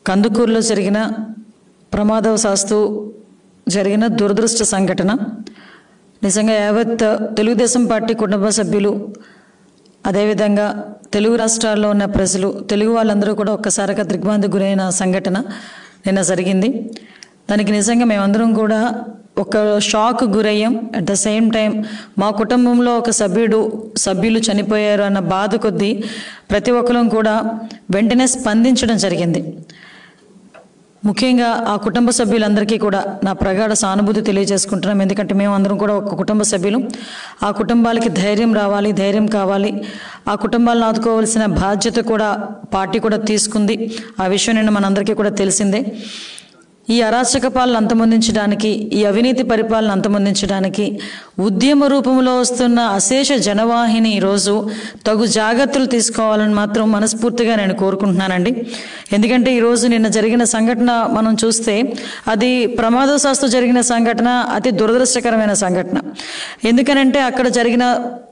కందుకూరులో జరిగిన ప్రమాదవశాత్తు జరిగిన దురదృష్ట సంఘటన నిజంగా యావత్ తెలుగుదేశం పార్టీ కుటుంబ సభ్యులు అదేవిధంగా తెలుగు రాష్ట్రాల్లో ఉన్న ప్రజలు తెలుగు వాళ్ళందరూ కూడా ఒక్కసారిగా దిగ్భ్రాంతికి గురైన సంఘటన నిన్న జరిగింది. దానికి నిజంగా మేమందరం కూడా ఒక షాక్ గురయ్యాం. అట్ ద సేమ్ టైం మా కుటుంబంలో ఒక సభ్యులు చనిపోయారు అన్న బాధ కొద్దీ ప్రతి ఒక్కరం కూడా వెంటనే స్పందించడం జరిగింది. ముఖ్యంగా ఆ కుటుంబ సభ్యులందరికీ కూడా నా ప్రగాఢ సానుభూతి తెలియజేసుకుంటున్నాం. ఎందుకంటే మేము అందరం కూడా ఒక కుటుంబ సభ్యులు. ఆ కుటుంబాలకి ధైర్యం కావాలి. ఆ కుటుంబాలను ఆదుకోవాల్సిన బాధ్యత కూడా పార్టీ కూడా తీసుకుంది. ఆ విషయం నిన్న మనందరికీ కూడా తెలిసిందే. ఈ అరాచక పాలన అంతమొందించడానికి, ఈ అవినీతి పరిపాలన అంతమొందించడానికి ఉద్యమ రూపంలో వస్తున్న అశేష జనవాహిని ఈరోజు తగు జాగ్రత్తలు తీసుకోవాలని మాత్రం మనస్ఫూర్తిగా నేను కోరుకుంటున్నానండి. ఎందుకంటే ఈరోజు నిన్న జరిగిన సంఘటన మనం చూస్తే అది ప్రమాదవశాత్తు జరిగిన సంఘటన, అతి దురదృష్టకరమైన సంఘటన. ఎందుకనంటే అక్కడ జరిగిన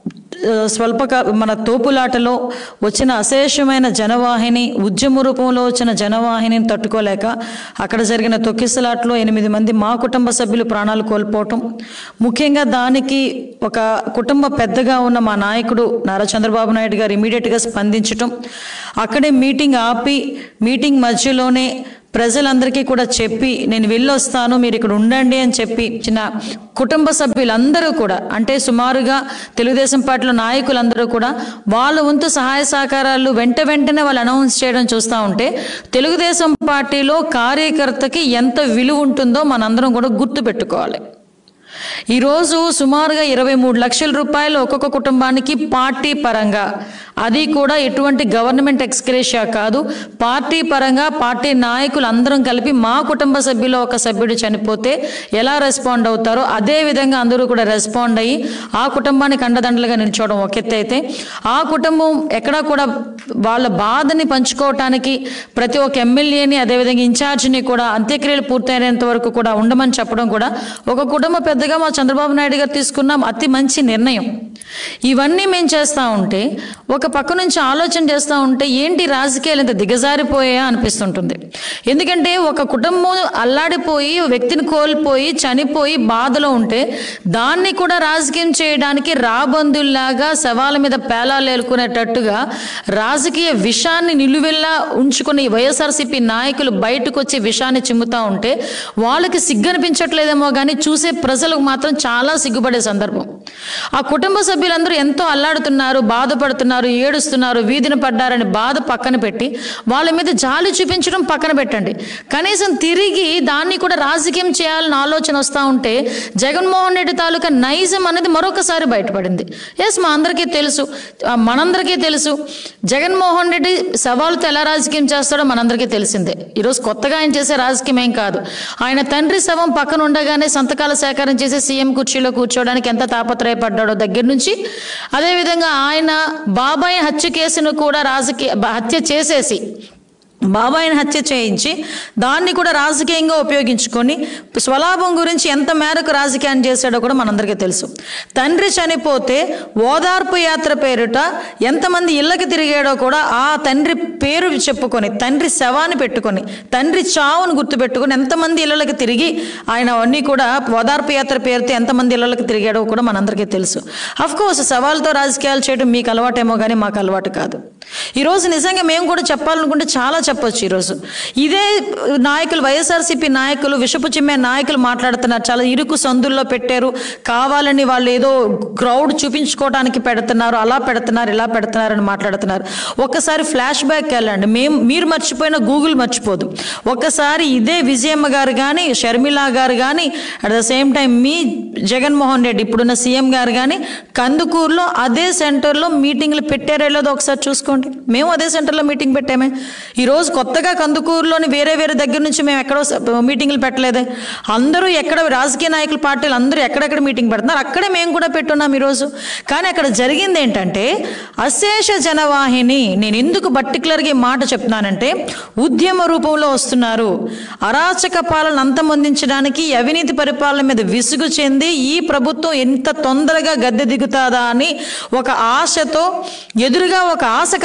మన తోపులాటలో వచ్చిన అశేషమైన జనవాహిని, ఉద్యమ రూపంలో వచ్చిన జనవాహినిని తట్టుకోలేక అక్కడ జరిగిన తొక్కిసలాటలో 8 మంది మా కుటుంబ సభ్యులు ప్రాణాలు కోల్పోవటం, ముఖ్యంగా దానికి ఒక కుటుంబ పెద్దగా ఉన్న మా నాయకుడు నారా చంద్రబాబు నాయుడు గారు ఇమీడియట్గా స్పందించటం, అక్కడే మీటింగ్ ఆపి మీటింగ్ మధ్యలోనే ప్రజలందరికీ కూడా చెప్పి నేను వెళ్ళొస్తాను, మీరు ఇక్కడ ఉండండి అని చెప్పి చిన్న కుటుంబ సభ్యులందరూ కూడా, అంటే సుమారుగా తెలుగుదేశం పార్టీలో నాయకులందరూ కూడా వాళ్ళ వంతు సహాయ సహకారాలు వెంటనే వాళ్ళు అనౌన్స్ చేయడం చూస్తూ ఉంటే తెలుగుదేశం పార్టీలో కార్యకర్తకి ఎంత విలువ ఉంటుందో మనందరం కూడా గుర్తుపెట్టుకోవాలి. ఈరోజు సుమారుగా 23 లక్షల రూపాయలు ఒక్కొక్క కుటుంబానికి పార్టీ పరంగా, అది కూడా ఎటువంటి గవర్నమెంట్ ఎక్స్గ్రేషియా కాదు, పార్టీ పరంగా పార్టీ నాయకులు అందరం కలిపి మా కుటుంబ సభ్యులు ఒక సభ్యుడు చనిపోతే ఎలా రెస్పాండ్ అవుతారో అదే విధంగా అందరూ కూడా రెస్పాండ్ అయ్యి ఆ కుటుంబానికి అండదండలుగా నిల్చోవడం ఒక ఎత్తు అయితే, ఆ కుటుంబం ఎక్కడా కూడా వాళ్ళ బాధని పంచుకోవటానికి ప్రతి ఒక్క ఎమ్మెల్యేని అదేవిధంగా ఇన్ఛార్జిని కూడా అంత్యక్రియలు పూర్తయినంత వరకు కూడా ఉండమని చెప్పడం కూడా ఒక కుటుంబ పెద్దగా మా చంద్రబాబు నాయుడు గారు తీసుకున్న అతి మంచి నిర్ణయం. ఇవన్నీ మేము చేస్తూ ఉంటే ఒక పక్క నుంచి ఆలోచన చేస్తూ ఉంటే ఏంటి రాజకీయాలు ఇంత దిగజారిపోయా అనిపిస్తుంటుంది. ఎందుకంటే ఒక కుటుంబం అల్లాడిపోయి వ్యక్తిని కోల్పోయి చనిపోయి బాధలో ఉంటే దాన్ని కూడా రాజకీయం చేయడానికి రాబందుల్లాగా శవాల మీద పేలాలు ఏలుకునేటట్టుగా రాజకీయ విషాన్ని నిలువెల్లా ఉంచుకుని వైఎస్ఆర్సీపీ నాయకులు బయటకు వచ్చి విషాన్ని చిమ్ముతూ ఉంటే వాళ్ళకి సిగ్గనిపించట్లేదేమో కానీ చూసే ప్రజలకు మాత్రం చాలా సిగ్గుపడే సందర్భం. ఆ కుటుంబ సభ్యులందరూ ఎంతో అల్లాడుతున్నారు, బాధపడుతున్నారు, ఏడుస్తున్నారు, వీధిన పడ్డారని బాధ పక్కన పెట్టి వాళ్ళ మీద జాలి చూపించడం పక్కన పెట్టండి, కనీసం తిరిగి దాన్ని కూడా రాజకీయం చేయాలని ఆలోచన వస్తూ ఉంటే జగన్మోహన్ రెడ్డి తాలూకా నైజం అనేది మరొకసారి బయటపడింది. ఎస్, మనందరికీ తెలుసు జగన్మోహన్ రెడ్డి సవాలుతో ఎలా రాజకీయం చేస్తాడో మనందరికీ తెలిసిందే. ఈరోజు కొత్తగా ఆయన చేసే రాజకీయం ఏం కాదు. ఆయన తండ్రి శవం పక్కన ఉండగానే సంతకాల సేకరణ చేసి సీఎం కుర్చీలో కూర్చోవడానికి ఎంత తాపత్రయపడ్డాడో దగ్గర నుంచి, అదేవిధంగా ఆయన బాబాయ్ హత్య కేసును కూడా బాబాయిని హత్య చేయించి దాన్ని కూడా రాజకీయంగా ఉపయోగించుకొని స్వలాభం గురించి ఎంత మేరకు రాజకీయాన్ని చేశాడో కూడా మనందరికీ తెలుసు. తండ్రి చనిపోతే ఓదార్పు యాత్ర పేరుట ఎంతమంది ఇళ్ళకి తిరిగాడో కూడా ఆ తండ్రి పేరు చెప్పుకొని, తండ్రి శవాన్ని పెట్టుకొని, తండ్రి చావును గుర్తుపెట్టుకొని ఎంతమంది ఇళ్ళకి తిరిగి ఆయన అన్నీ కూడా ఓదార్పు యాత్ర పేరుతో ఎంతమంది ఇళ్ళకి తిరిగాడో కూడా మనందరికీ తెలుసు. అఫ్కోర్స్ సవాల్తో రాజకీయాలు చేయడం మీకు అలవాటేమో కానీ మాకు అలవాటు కాదు. ఈరోజు నిజంగా మేము కూడా చెప్పాలనుకుంటే చాలా చెప్పొచ్చు. ఈరోజు ఇదే నాయకులు, వైఎస్ఆర్సీపీ నాయకులు, విషపు చిమ్మే నాయకులు మాట్లాడుతున్నారు, చాలా ఇరుకు సందుల్లో పెట్టారు, కావాలని వాళ్ళు ఏదో క్రౌడ్ చూపించుకోవడానికి పెడుతున్నారు, అలా పెడుతున్నారు, ఇలా పెడుతున్నారు అని మాట్లాడుతున్నారు. ఒక్కసారి ఫ్లాష్ బ్యాక్ వెళ్ళండి. మీరు మర్చిపోయిన గూగుల్ మర్చిపోదు. ఒక్కసారి ఇదే విజయమ్మ గారు కానీ, షర్మిల గారు కానీ, అట్ ద సేమ్ టైం మీ జగన్మోహన్ రెడ్డి ఇప్పుడున్న సీఎం గారు కానీ కందుకూరులో అదే సెంటర్లో మీటింగ్లు పెట్టారో లేదో ఒకసారి చూసుకోండి. మేము అదే సెంటర్లో మీటింగ్ పెట్టామే. ఈరోజు కొత్తగా కందుకూరులోని వేరే దగ్గర నుంచి మేము ఎక్కడో మీటింగ్లు పెట్టలేదే. అందరూ ఎక్కడ రాజకీయ నాయకుల పార్టీలు అందరూ ఎక్కడెక్కడ మీటింగ్ పెడుతున్నారు అక్కడే మేము కూడా పెట్టున్నాం ఈరోజు. కానీ అక్కడ జరిగింది ఏంటంటే అశేష జనవాహిని. నేను ఎందుకు పర్టికులర్గా ఈ మాట చెప్తున్నానంటే ఉద్యమ రూపంలో వస్తున్నారు. అరాచక పాలన అంతమొందించడానికి, అవినీతి పరిపాలన మీద విసుగు చెంది ఈ ప్రభుత్వం ఎంత తొందరగా గద్దె దిగుతాదా అని ఒక ఆశతో, ఎదురుగా ఒక ఆశ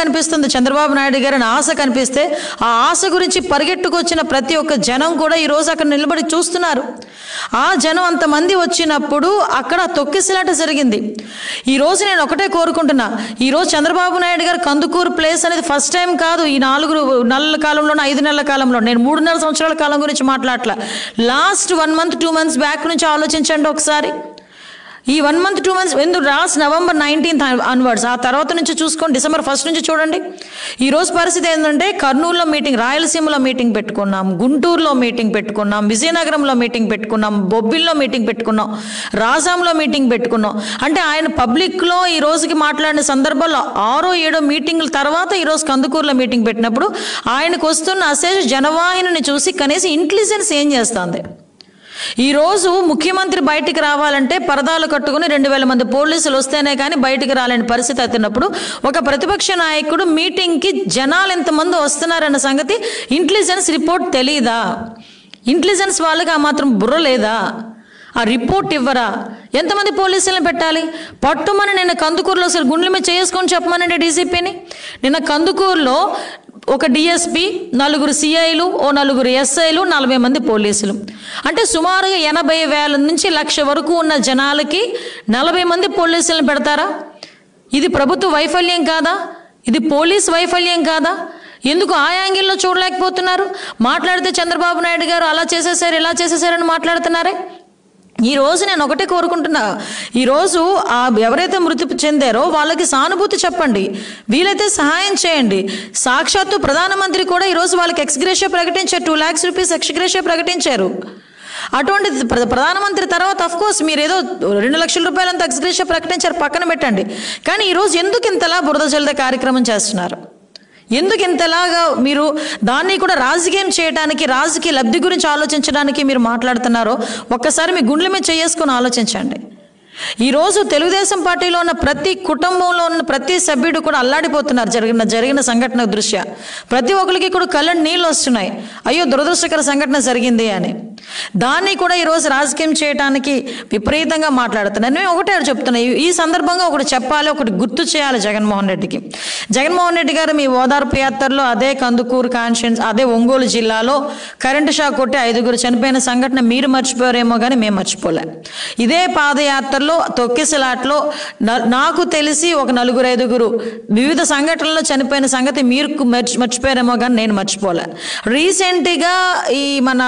కనిపిస్తుంది చంద్రబాబు నాయుడు గారిని ఆశ కనిపిస్తే ఆ ఆశ గురించి పరిగెట్టుకొచ్చిన ప్రతి ఒక్క జనం కూడా ఈరోజు అక్కడ నిలబడి చూస్తున్నారు. ఆ జనం అంతమంది వచ్చినప్పుడు అక్కడ తొక్కిసలాట జరిగింది. ఈరోజు నేను ఒకటే కోరుకుంటున్నా, ఈరోజు చంద్రబాబు నాయుడు గారు కందుకూరు ప్లేస్ అనేది ఫస్ట్ టైం కాదు. ఈ 4 నెలల కాలంలో 5 నెలల కాలంలో, నేను 3.5 సంవత్సరాల కాలం గురించి మాట్లాడట్లా, లాస్ట్ 1 month 2 months బ్యాక్ నుంచి ఆలోచించండి ఒకసారి. ఈ 1 month 2 months ఎందుకు లాస్ట్ November 19th అన్వర్డ్స్, ఆ తర్వాత నుంచి చూసుకోండి, December 1st నుంచి చూడండి. ఈరోజు పరిస్థితి ఏంటంటే కర్నూలులో మీటింగ్, రాయలసీమలో మీటింగ్ పెట్టుకున్నాం, గుంటూరులో మీటింగ్ పెట్టుకున్నాం, విజయనగరంలో మీటింగ్ పెట్టుకున్నాం, బొబ్బిల్లో మీటింగ్ పెట్టుకున్నాం, రాజాంలో మీటింగ్ పెట్టుకున్నాం. అంటే ఆయన పబ్లిక్లో ఈ రోజుకి మాట్లాడిన సందర్భాల్లో 6 7 మీటింగ్ల తర్వాత ఈరోజు కందుకూరులో మీటింగ్ పెట్టినప్పుడు ఆయనకు వస్తున్న అశేష జనవాహిని చూసి కనీసం ఇంటెలిజెన్స్ ఏం చేస్తుంది? ఈరోజు ముఖ్యమంత్రి బయటికి రావాలంటే పరదాలు కట్టుకుని 2000 మంది పోలీసులు వస్తేనే కానీ బయటికి రాలేని పరిస్థితి అవుతున్నప్పుడు ఒక ప్రతిపక్ష నాయకుడు మీటింగ్కి జనాలు ఎంతమంది వస్తున్నారన్న సంగతి ఇంటెలిజెన్స్ రిపోర్ట్ తెలీదా? ఇంటెలిజెన్స్ వాళ్ళకి ఆ మాత్రం బుర్ర లేదా? ఆ రిపోర్ట్ ఇవ్వరా? ఎంతమంది పోలీసులను పెట్టాలి? పట్టుమని నిన్న కందుకూరులో అసలు గుండెల మీద చేసుకొని చెప్పమనండి డీసీపీని. నిన్న కందుకూరులో ఒక డిఎస్పీ, 4 సిఐలు, 4 ఎస్ఐలు, 40 మంది పోలీసులు. అంటే సుమారుగా 80,000 నుంచి 1,00,000 వరకు ఉన్న జనాలకి 40 మంది పోలీసులను పెడతారా? ఇది ప్రభుత్వ వైఫల్యం కాదా? ఇది పోలీస్ వైఫల్యం కాదా? ఎందుకు ఆ యాంగిల్లో చూడలేకపోతున్నారు? మాట్లాడితే చంద్రబాబు నాయుడు గారు అలా చేసేసారు, ఇలా చేసేసారని మాట్లాడుతున్నారే. ఈరోజు నేను ఒకటే కోరుకుంటున్నా, ఈరోజు ఎవరైతే మృతి చెందారో వాళ్ళకి సానుభూతి చెప్పండి, వీలైతే సహాయం చేయండి. సాక్షాత్తు ప్రధానమంత్రి కూడా ఈరోజు వాళ్ళకి ఎక్స్గ్రేషియా ప్రకటించారు, 2 lakhs rupees ఎక్స్గ్రేషియా ప్రకటించారు. అటువంటి ప్రధానమంత్రి తర్వాత అఫ్కోర్స్ మీరు ఏదో 2 లక్షల రూపాయలంతా ఎక్స్గ్రేషియా ప్రకటించారు, పక్కన పెట్టండి. కానీ ఈరోజు ఎందుకు ఇంతలా బురద జల్లే కార్యక్రమం చేస్తున్నారు? ఎందుకు ఇంతలాగా మీరు దాన్ని కూడా రాజకీయం చేయడానికి, రాజకీయ లబ్ధి గురించి ఆలోచించడానికి మీరు మాట్లాడుతున్నారో ఒక్కసారి మీ గుండెల మీద చేసుకొని ఆలోచించండి. ఈరోజు తెలుగుదేశం పార్టీలో ఉన్న ప్రతి కుటుంబంలో ఉన్న ప్రతి సభ్యుడు కూడా అల్లాడిపోతున్నారు జరిగిన సంఘటన దృష్ట్యా. ప్రతి ఒక్కరికి కూడా కళ్ళ నీళ్ళు వస్తున్నాయి, అయ్యో దురదృష్టకర సంఘటన జరిగింది అని. దాన్ని కూడా ఈరోజు రాజకీయం చేయడానికి విపరీతంగా మాట్లాడుతున్నారు. నేను ఒకటే చెప్తున్నా, ఈ సందర్భంగా ఒకటి చెప్పాలి, ఒకటి గుర్తు చేయాలి జగన్మోహన్ రెడ్డికి. జగన్మోహన్ రెడ్డి గారు మీ ఓదార్పు యాత్రలో అదే కందుకూరు కాన్స్టిట్యుయెన్సీ, అదే ఒంగోలు జిల్లాలో కరెంటు షాక్ కొట్టి 5 చనిపోయిన సంఘటన మీరు మర్చిపోయారేమో కానీ మేము మర్చిపోలే. ఇదే పాదయాత్రలో తొక్కిసలాట్లో నాకు తెలిసి ఒక 4-5 వివిధ సంఘటనల్లో చనిపోయిన సంగతి మీరు మర్చిపోయారేమో కానీ నేను మర్చిపోలే. రీసెంట్గా ఈ మన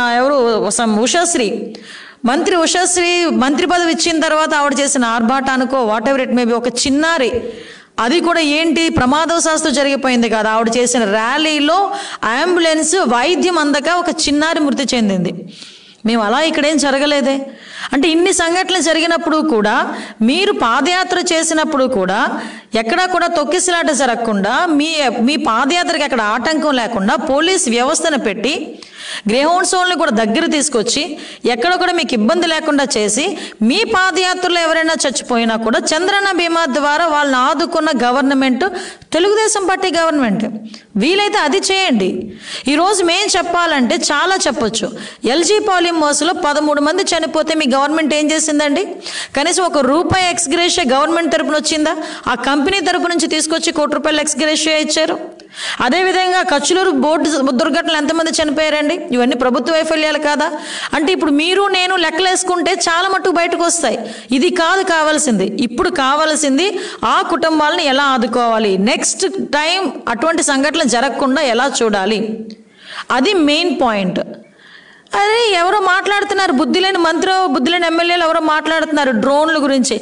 ఉషశ్రీ మంత్రి మంత్రి పదవి ఇచ్చిన తర్వాత ఆవిడ చేసిన ఆర్భాటానికో వాట్ ఎవర్ ఇట్ మేబీ ఒక చిన్నారి, అది కూడా ఏంటి ప్రమాదవశాస్తు జరిగిపోయింది కదా, ఆవిడ చేసిన ర్యాలీలో అంబులెన్స్ వైద్యం అందక ఒక చిన్నారి మృతి చెందింది. మేము అలా ఇక్కడేం జరగలేదే. అంటే ఇన్ని సంఘటనలు జరిగినప్పుడు కూడా మీరు పాదయాత్ర చేసినప్పుడు కూడా ఎక్కడా కూడా తొక్కిసలాట జరగకుండా మీ పాదయాత్రకి అక్కడ ఆటంకం లేకుండా పోలీస్ వ్యవస్థను పెట్టి గ్రేహౌండ్స్ వాళ్ళని కూడా దగ్గర తీసుకొచ్చి ఎక్కడ కూడా మీకు ఇబ్బంది లేకుండా చేసి మీ పాదయాత్రలో ఎవరైనా చచ్చిపోయినా కూడా చంద్రన్న బీమా ద్వారా వాళ్ళని ఆదుకున్న గవర్నమెంట్ తెలుగుదేశం పార్టీ గవర్నమెంట్. వీలైతే అది చేయండి. ఈరోజు మేము చెప్పాలంటే చాలా చెప్పొచ్చు. ఎల్జీ పాలిమర్స్లో 13 మంది చనిపోతే మీ గవర్నమెంట్ ఏం చేసిందండి? కనీసం ₹1 ఎక్స్గ్రేషియా గవర్నమెంట్ తరపున వచ్చిందా? ఆ కంపెనీ తరపు నుంచి తీసుకొచ్చి ₹1 ఎక్స్గ్రేషియా ఇచ్చారు. అదేవిధంగా కచ్చులూరు బోర్డు దుర్ఘటనలు ఎంతమంది చనిపోయారండి? ఇవన్నీ ప్రభుత్వ వైఫల్యాలు కాదా? అంటే ఇప్పుడు మీరు నేను లెక్కలేసుకుంటే చాలా మట్టుకు బయటకు వస్తాయి. ఇది కాదు కావాల్సింది. ఇప్పుడు కావాల్సింది ఆ కుటుంబాలను ఎలా ఆదుకోవాలి, నెక్స్ట్ టైం అటువంటి సంఘటనలు జరగకుండా ఎలా చూడాలి, అది మెయిన్ పాయింట్. అదే ఎవరో మాట్లాడుతున్నారు, బుద్ధిలేని ఎమ్మెల్యేలు ఎవరో మాట్లాడుతున్నారు డ్రోన్ల గురించి.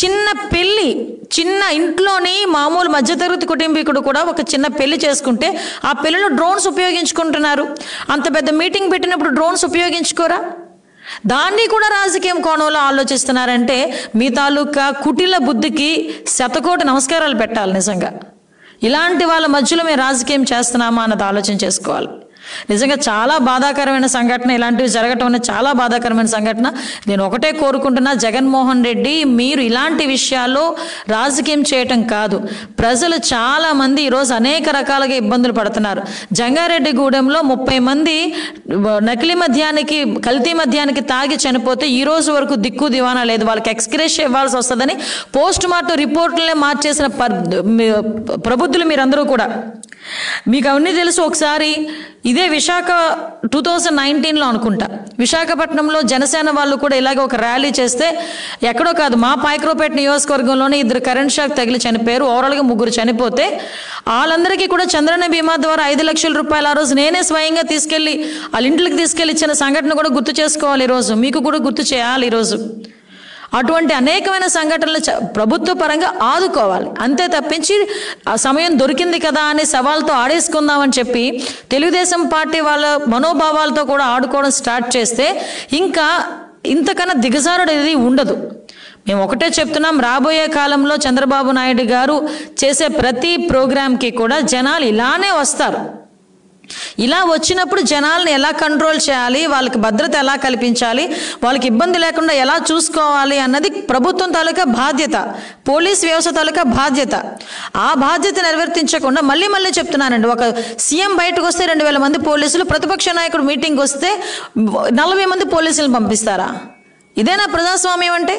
చిన్న ఇంట్లోని మామూలు మధ్యతరగతి కుటుంబీకుడు కూడా ఒక చిన్న పెళ్లి చేసుకుంటే ఆ పెళ్లిలో డ్రోన్స్ ఉపయోగించుకుంటున్నారు. అంత పెద్ద మీటింగ్ పెట్టినప్పుడు డ్రోన్స్ ఉపయోగించుకోరా? దాన్ని కూడా రాజకీయం కోణంలో ఆలోచిస్తున్నారంటే మీ తాలూకా కుటిల బుద్ధికి 100,000 నమస్కారాలు పెట్టాలి. నిజంగా ఇలాంటి వాళ్ళ మధ్యలో మేము రాజకీయం చేస్తున్నామా అన్నది ఆలోచన చేసుకోవాలి. నిజంగా చాలా బాధాకరమైన సంఘటన, ఇలాంటివి జరగటం అనేది చాలా బాధాకరమైన సంఘటన. నేను ఒకటే కోరుకుంటున్నా, జగన్మోహన్ రెడ్డి మీరు ఇలాంటి విషయాల్లో రాజకీయం చేయటం కాదు. ప్రజలు చాలా మంది ఈరోజు అనేక రకాలుగా ఇబ్బందులు పడుతున్నారు. జంగారెడ్డిగూడెంలో 30 మంది నకిలీ మద్యానికి, కల్తీ మద్యానికి తాగి చనిపోతే ఈ రోజు వరకు దిక్కు దివానా లేదు. వాళ్ళకి ఎక్స్గ్రేషియా ఇవ్వాల్సి వస్తుందని పోస్ట్ మార్టం రిపోర్టులనే మార్చేసిన ప్రబుద్ధులు మీరందరూ కూడా. మీకు అవన్నీ తెలుసు. ఒకసారి ఇదే విశాఖ 2019లో అనుకుంటా, విశాఖపట్నంలో జనసేన వాళ్ళు కూడా ఇలాగే ఒక ర్యాలీ చేస్తే, ఎక్కడో కాదు మా పాయక్రోపేట నియోజకవర్గంలోనే 2 కరెంట్ షాక్ తగిలి చనిపోయారు. ఓవరాల్గా 3 చనిపోతే వాళ్ళందరికీ కూడా చంద్రన్న బీమా ద్వారా 5 లక్షల రూపాయలు ఆ రోజు నేనే స్వయంగా తీసుకెళ్ళి వాళ్ళ ఇంట్లోకి తీసుకెళ్ళి ఇచ్చిన సంఘటన కూడా గుర్తు చేసుకోవాలి. ఈరోజు మీకు కూడా గుర్తు చేయాలి. ఈరోజు అటువంటి అనేకమైన సంఘటనలు ప్రభుత్వ పరంగా ఆదుకోవాలి. అంతే తప్పించి ఆ సమయం దొరికింది కదా అని సవాల్తో ఆడేసుకుందామని చెప్పి తెలుగుదేశం పార్టీ వాళ్ళ మనోభావాలతో కూడా ఆడుకోవడం స్టార్ట్ చేస్తే ఇంకా ఇంతకన్నా దిగజారుడేది ఉండదు. మేము ఒకటే చెప్తున్నాం, రాబోయే కాలంలో చంద్రబాబు నాయుడు గారు చేసే ప్రతి ప్రోగ్రాంకి కూడా జనాలు ఇలానే వస్తారు. ఇలా వచ్చినప్పుడు జనాలను ఎలా కంట్రోల్ చేయాలి, వాళ్ళకి భద్రత ఎలా కల్పించాలి, వాళ్ళకి ఇబ్బంది లేకుండా ఎలా చూసుకోవాలి అన్నది ప్రభుత్వం తాలూకా బాధ్యత, పోలీస్ వ్యవస్థ తాలూకా బాధ్యత. ఆ బాధ్యత నిర్వర్తించకుండా మళ్ళీ చెప్తున్నానండి, ఒక సీఎం బయటకు వస్తే 2000 మంది పోలీసులు, ప్రతిపక్ష నాయకుడు మీటింగ్ వస్తే 40 మంది పోలీసులను పంపిస్తారా? ఇదేనా ప్రజాస్వామ్యం అంటే?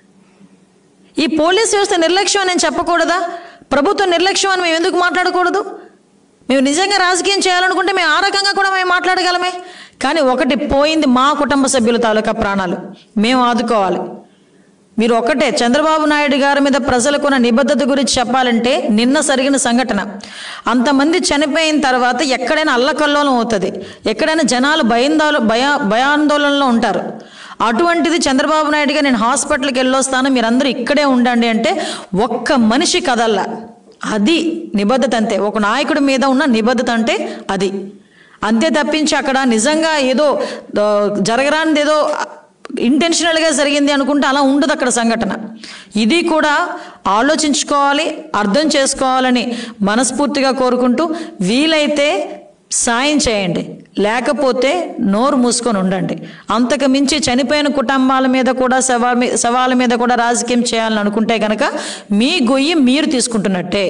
ఈ పోలీస్ వ్యవస్థ నిర్లక్ష్యం అని నేను చెప్పకూడదా? ప్రభుత్వం నిర్లక్ష్యం అని మేము ఎందుకు మాట్లాడకూడదు? మేము నిజంగా రాజకీయం చేయాలనుకుంటే మేము ఆ రకంగా కూడా మేము మాట్లాడగలమే. కానీ ఒకటి పోయింది, మా కుటుంబ సభ్యుల తాలూకా ప్రాణాలు మేము ఆదుకోవాలి. మీరు ఒకటే, చంద్రబాబు నాయుడు గారి మీద ప్రజలకున్న నిబద్ధత గురించి చెప్పాలంటే, నిన్న జరిగిన సంఘటన, అంతమంది చనిపోయిన తర్వాత ఎక్కడైనా అల్లకల్లోలం అవుతుంది, ఎక్కడైనా జనాలు భయాందోళనలో ఉంటారు. అటువంటిది చంద్రబాబు నాయుడు గారు నేను హాస్పిటల్కి వెళ్ళొస్తాను, మీరందరూ ఇక్కడే ఉండండి అంటే ఒక్క మనిషి కదల్లా. అది నిబద్ధత అంతే. ఒక నాయకుడి మీద ఉన్న నిబద్ధత అంటే అది. అంతే తప్పించి అక్కడ నిజంగా ఏదో జరగరానిది ఏదో ఇంటెన్షనల్గా జరిగింది అనుకుంటే అలా ఉండదు అక్కడ సంఘటన. ఇది కూడా ఆలోచించుకోవాలి, అర్థం చేసుకోవాలని మనస్ఫూర్తిగా కోరుకుంటూ, వీలైతే సాయం చేయండి, లేకపోతే నోరు మూసుకొని ఉండండి. అంతకు మించి చనిపోయిన కుటుంబాల మీద కూడా సవాళ్ళ మీద కూడా రాజకీయం చేయాలని అనుకుంటే కనుక మీ గొయ్యి మీరు తీసుకుంటున్నట్టే.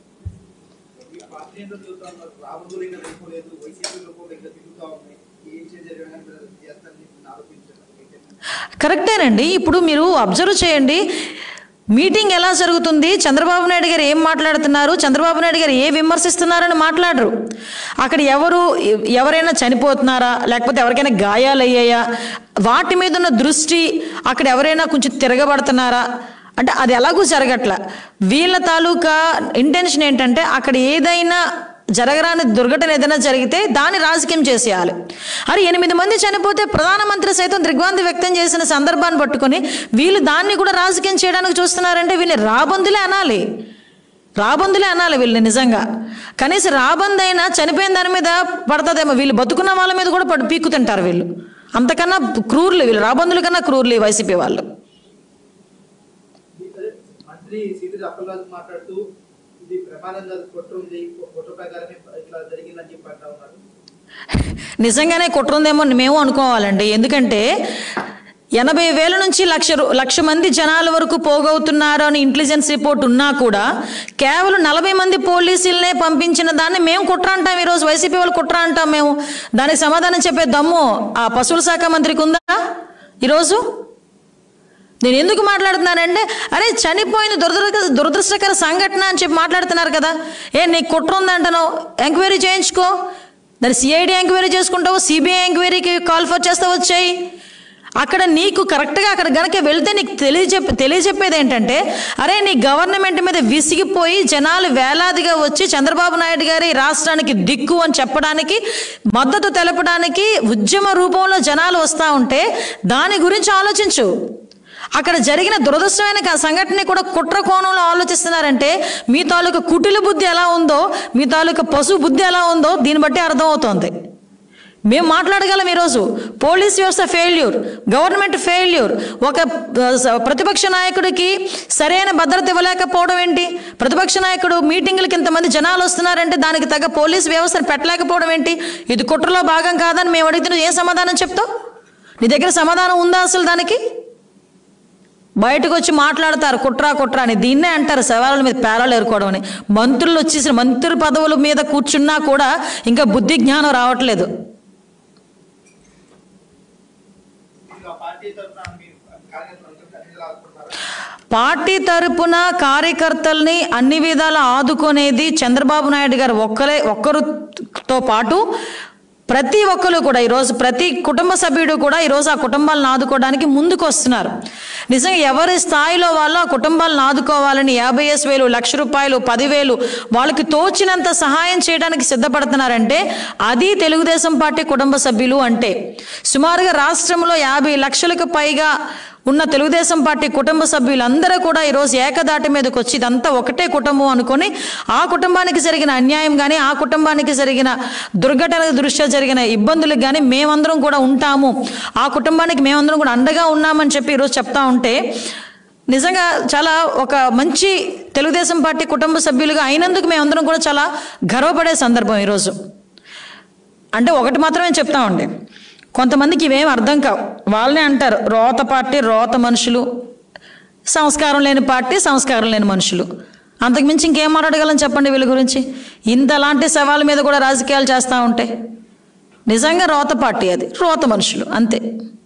కరెక్టేనండి. ఇప్పుడు మీరు అబ్జర్వ్ చేయండి, మీటింగ్ ఎలా జరుగుతుంది, చంద్రబాబు నాయుడు గారు ఏం మాట్లాడుతున్నారు, చంద్రబాబు నాయుడు గారు ఏ విమర్శిస్తున్నారని మాట్లాడరు. అక్కడ ఎవరైనా చనిపోతున్నారా, లేకపోతే ఎవరికైనా గాయాలు అయ్యాయా, వాటి మీద ఉన్న దృష్టి, అక్కడ ఎవరైనా కొంచెం తిరగబడుతున్నారా అంటే అది ఎలాగూ జరగట్లా. వీళ్ళ తాలూకా ఇంటెన్షన్ ఏంటంటే అక్కడ ఏదైనా జరగరాని దుర్ఘటన ఏదైనా జరిగితే దాన్ని రాజకీయం చేసేయాలి. అరే 8 మంది చనిపోతే ప్రధానమంత్రి సైతం దిగ్భ్రాంతి వ్యక్తం చేసిన సందర్భాన్ని పట్టుకొని వీళ్ళు దాన్ని కూడా రాజకీయం చేయడానికి చూస్తున్నారంటే వీళ్ళని రాబందులే అనాలి, రాబందులే అనాలి వీళ్ళని. నిజంగా కనీసం రాబందైనా చనిపోయిన దాని మీద పడుతుందేమో, వీళ్ళు బతుకున్న వాళ్ళ మీద కూడా పీక్కు తింటారు వీళ్ళు. అంతకన్నా క్రూర్లు వీళ్ళు, రాబందుల కన్నా క్రూర్లు వైసీపీ వాళ్ళు. నిజంగానే కుట్రుందేమో మేము అనుకోవాలండి. ఎందుకంటే 80,000 నుంచి 1,00,000 మంది జనాల వరకు పోగవుతున్నారు అని ఇంటెలిజెన్స్ రిపోర్ట్ ఉన్నా కూడా కేవలం 40 మంది పోలీసులనే పంపించిన దాన్ని మేము కుట్ర అంటాం. ఈరోజు వైసీపీ వాళ్ళు కుట్ర అంటాం మేము. దానికి సమాధానం చెప్పే దమ్ము ఆ పశువుల శాఖ మంత్రికి ఉందా ఈరోజు? నేను ఎందుకు మాట్లాడుతున్నానంటే, అరే చనిపోయిన దురదృష్టకర సంఘటన అని చెప్పి మాట్లాడుతున్నారు కదా. నీకు కుట్ర ఉందంటావు, ఎంక్వైరీ చేయించుకో, దాన్ని సిఐడి ఎంక్వైరీ చేసుకుంటావు, సిబిఐ ఎంక్వైరీకి కాల్ ఫర్ చేస్తావు, వచ్చాయి. అక్కడ నీకు కరెక్ట్గా అక్కడ గనక వెళ్తే నీకు తెలియజెప్పేది ఏంటంటే, అరే నీ గవర్నమెంట్ మీద విసిగిపోయి జనాలు వేలాదిగా వచ్చి చంద్రబాబు నాయుడు గారి రాష్ట్రానికి దిక్కు అని చెప్పడానికి, మద్దతు తెలపడానికి ఉద్యమ రూపంలో జనాలు వస్తూ ఉంటే దాని గురించి ఆలోచించు. అక్కడ జరిగిన దురదృష్టమైన సంఘటన కూడా కుట్ర కోణంలో ఆలోచిస్తున్నారంటే మీ తాలూకా కుటిల బుద్ధి ఎలా ఉందో, మీ తాలూకా పశు బుద్ధి ఎలా ఉందో దీన్ని బట్టి అర్థమవుతోంది. మేము మాట్లాడగలం. ఈరోజు పోలీస్ వ్యవస్థ ఫెయిల్యూర్, గవర్నమెంట్ ఫెయిల్యూర్, ఒక ప్రతిపక్ష నాయకుడికి సరైన భద్రత ఇవ్వలేకపోవడం ఏంటి? ప్రతిపక్ష నాయకుడు మీటింగులకి ఇంతమంది జనాలు వస్తున్నారంటే దానికి తగ్గ పోలీస్ వ్యవస్థను పెట్టలేకపోవడం ఏంటి? ఇది కుట్రలో భాగం కాదని మేము అడిగితే ఏ సమాధానం చెప్తావు? నీ దగ్గర సమాధానం ఉందా అసలు? దానికి బయటకు వచ్చి మాట్లాడతారు కుట్ర అని. దీన్నే అంటారు సవాళ్ళ మీద పేరాలు ఏరుకోవడం అని. మంత్రులు వచ్చేసిన మంత్రి పదవుల మీద కూర్చున్నా కూడా ఇంకా బుద్ధి జ్ఞానం రావట్లేదు. పార్టీ తరపున కార్యకర్తల్ని అన్ని విధాలా ఆదుకునేది చంద్రబాబు నాయుడు గారు ఒక్కరితో పాటు ప్రతి ఒక్కరు కూడా ఈరోజు ప్రతి కుటుంబ సభ్యుడు కూడా ఈరోజు ఆ కుటుంబాలను ఆదుకోవడానికి ముందుకు వస్తున్నారు. నిజంగా ఎవరి స్థాయిలో వాళ్ళు ఆ కుటుంబాలను ఆదుకోవాలని 50,000, ₹1,00,000, 10,000 వాళ్ళకి తోచినంత సహాయం చేయడానికి సిద్ధపడుతున్నారంటే అది తెలుగుదేశం పార్టీ కుటుంబ సభ్యులు అంటే. సుమారుగా రాష్ట్రంలో 50 లక్షలకు పైగా ఉన్న తెలుగుదేశం పార్టీ కుటుంబ సభ్యులందరూ కూడా ఈరోజు ఏకదాటి మీదకి వచ్చి ఇదంతా ఒకటే కుటుంబం అనుకొని ఆ కుటుంబానికి జరిగిన అన్యాయం కానీ ఆ కుటుంబానికి జరిగిన దుర్ఘటన దృష్ట్యా జరిగిన ఇబ్బందులకు కానీ మేమందరం కూడా ఉంటాము, ఆ కుటుంబానికి మేమందరం కూడా అండగా ఉన్నామని చెప్పి ఈరోజు చెప్తా ఉంటే నిజంగా చాలా ఒక మంచి తెలుగుదేశం పార్టీ కుటుంబ సభ్యులుగా అయినందుకు మేమందరం కూడా చాలా గర్వపడే సందర్భం ఈరోజు. అంటే ఒకటి మాత్రమే చెప్తామండి, కొంతమందికి ఇవేం అర్థం కావు. వాళ్ళనే అంటారు రోత పార్టీ, రోత మనుషులు, సంస్కారం లేని పార్టీ, సంస్కారం లేని మనుషులు. అంతకుమించి ఇంకేం మాట్లాడగలం చెప్పండి వీళ్ళ గురించి? ఇంతలాంటి సవాళ్ళ మీద కూడా రాజకీయాలు చేస్తూ ఉంటే నిజంగా రోత పార్టీ, అది రోత మనుషులు అంతే.